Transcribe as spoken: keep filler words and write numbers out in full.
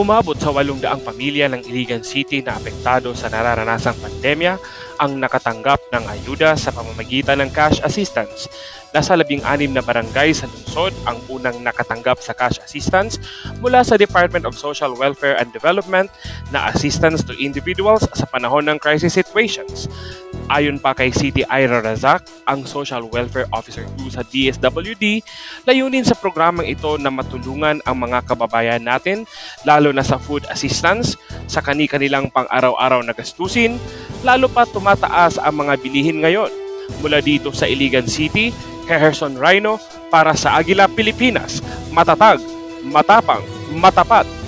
Umabot sa walong daang pamilya ng Iligan City na apektado sa nararanasang pandemya ang nakatanggap ng ayuda sa pamamagitan ng cash assistance. Nasa labing anim na barangay sa lungsod ang unang nakatanggap sa cash assistance mula sa Department of Social Welfare and Development na assistance to individuals sa panahon ng crisis situations. Ayon pa kay City Ira Razak, ang Social Welfare Officer two sa D S W D, layunin sa programang ito na matulungan ang mga kababayan natin, lalo na sa food assistance, sa kani-kanilang pang-araw-araw na gastusin, lalo pa tumataas ang mga bilihin ngayon. Mula dito sa Iligan City, Gerson Rhino para sa Agila Pilipinas, matatag, matapang, matapat.